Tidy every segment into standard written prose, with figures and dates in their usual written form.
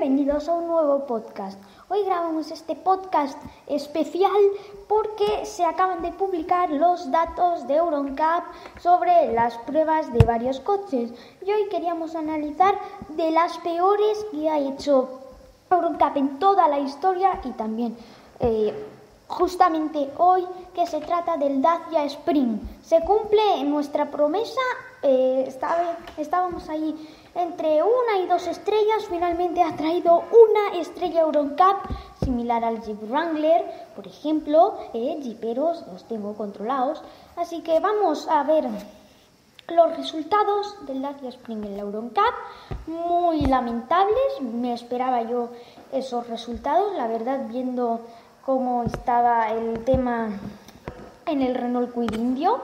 bienvenidos a un nuevo podcast. Hoy grabamos este podcast especial porque se acaban de publicar los datos de EuronCap sobre las pruebas de varios coches. Y hoy queríamos analizar de las peores que ha hecho EuronCap en toda la historia y también justamente hoy, que se trata del Dacia Spring. Se cumple nuestra promesa, estábamos ahí entre 1 y 2 estrellas, finalmente ha traído una estrella EuronCap, similar al Jeep Wrangler, por ejemplo, Jeeperos, los tengo controlados, así que vamos a ver los resultados del Dacia Spring en la EuronCap, muy lamentables, me esperaba yo esos resultados, la verdad, viendo cómo estaba el tema en el Renault Kwid Indio,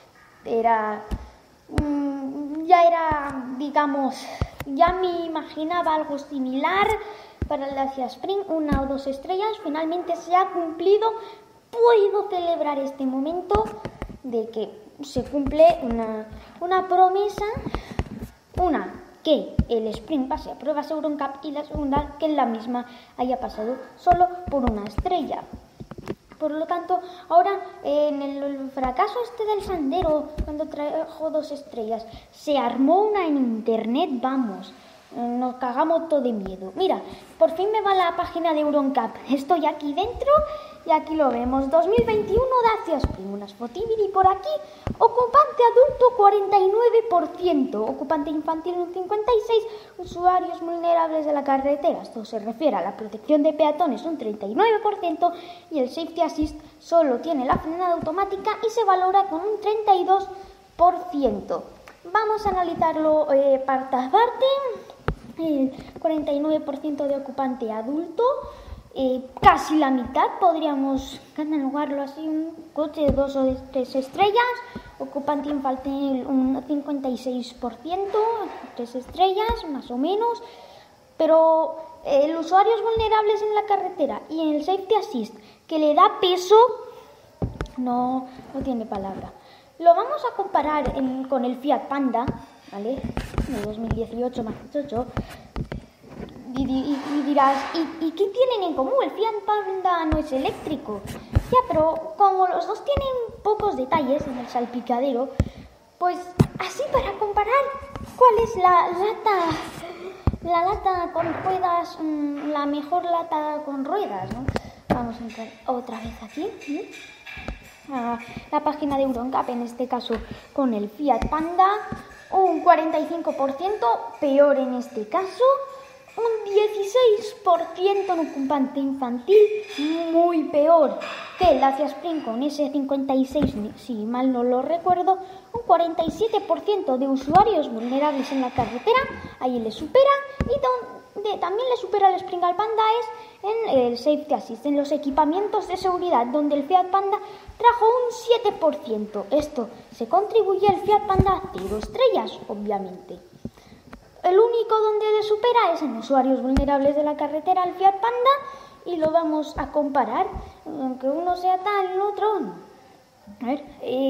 ya me imaginaba algo similar para el Dacia Spring, 1 o 2 estrellas, finalmente se ha cumplido. Puedo celebrar este momento de que se cumple una promesa, que el Spring pase a pruebas EuronCap y la segunda, que la misma haya pasado solo por 1 estrella. Por lo tanto, ahora en el fracaso del Sandero, cuando trajo 2 estrellas, se armó una en internet, vamos, nos cagamos todo de miedo. Mira, por fin me va la página de EuronCap, estoy aquí dentro y aquí lo vemos, 2021 Dacia Spring, unas fotiviri por aquí, ocupante adulto 49%, ocupante infantil un 56%, usuarios vulnerables de la carretera, esto se refiere a la protección de peatones un 39% y el Safety Assist solo tiene la frenada automática y se valora con un 32%. Vamos a analizarlo parte a parte. El 49% de ocupante adulto, casi la mitad, podríamos catalogarlo así, un coche de 2 o 3 estrellas, ocupante infantil un 56%, 3 estrellas más o menos, pero los usuarios vulnerables en la carretera y en el Safety Assist, que le da peso, no tiene palabra. Lo vamos a comparar con el Fiat Panda, ¿vale? De 2018 más 18. Y dirás, ¿y qué tienen en común? El Fiat Panda no es eléctrico. Ya, pero como los dos tienen pocos detalles en el salpicadero, pues así para comparar, ¿cuál es la lata con ruedas, la mejor lata con ruedas, ¿no? Vamos a entrar otra vez aquí, a la página de EuronCap, en este caso con el Fiat Panda, un 45%, peor en este caso, un 16% en ocupante infantil, muy peor que el Dacia Spring con ese 56%, si mal no lo recuerdo, un 47% de usuarios vulnerables en la carretera, ahí le supera, y donde también le supera el Spring al Panda es en el Safety Assist, en los equipamientos de seguridad, donde el Fiat Panda trajo un 7%. Esto se contribuye al Fiat Panda 0 estrellas, obviamente. El único donde le supera es en usuarios vulnerables de la carretera al Fiat Panda y lo vamos a comparar, aunque uno sea tal y el otro no. A ver,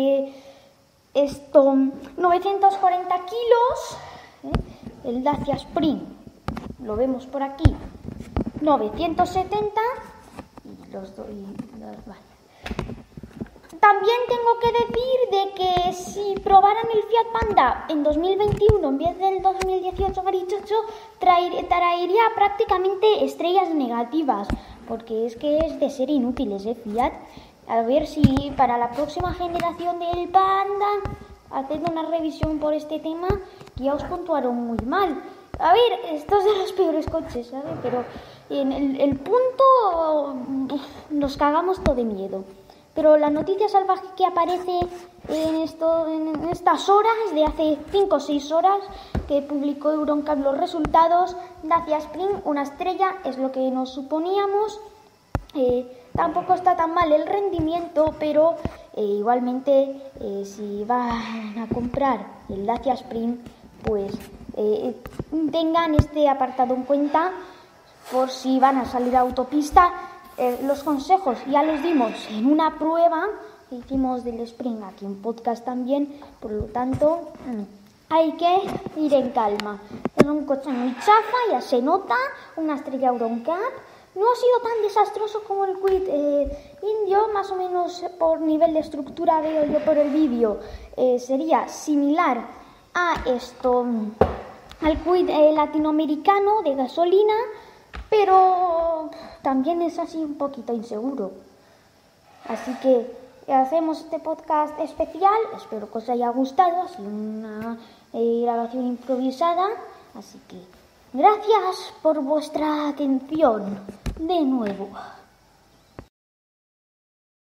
940 kilos, el Dacia Spring, lo vemos por aquí, 970 y vale. También tengo que decir de que si probaran el Fiat Panda en 2021 en vez del 2018 marichocho, traería prácticamente estrellas negativas, porque es que es de ser inútiles, Fiat. A ver si para la próxima generación del Panda haced una revisión por este tema, que ya os puntuaron muy mal. A ver, esto es de los peores coches, ¿sabes? Pero en el punto nos cagamos todo de miedo. Pero la noticia salvaje que aparece en estas horas, de hace 5 o 6 horas, que publicó EuronCap los resultados, Dacia Spring, 1 estrella, es lo que nos suponíamos. Tampoco está tan mal el rendimiento, pero igualmente si van a comprar el Dacia Spring, pues tengan este apartado en cuenta por si van a salir a autopista. Los consejos ya los dimos en una prueba que hicimos del Spring aquí en podcast también, por lo tanto hay que ir en calma. Es un coche muy chafa, ya se nota, una estrella Euroncap. No ha sido tan desastroso como el Kwid indio, más o menos por nivel de estructura veo yo por el vídeo. Sería similar a al Kwid latinoamericano de gasolina, pero también es así un poquito inseguro. Así que hacemos este podcast especial, espero que os haya gustado, ha sido una grabación improvisada, así que gracias por vuestra atención de nuevo.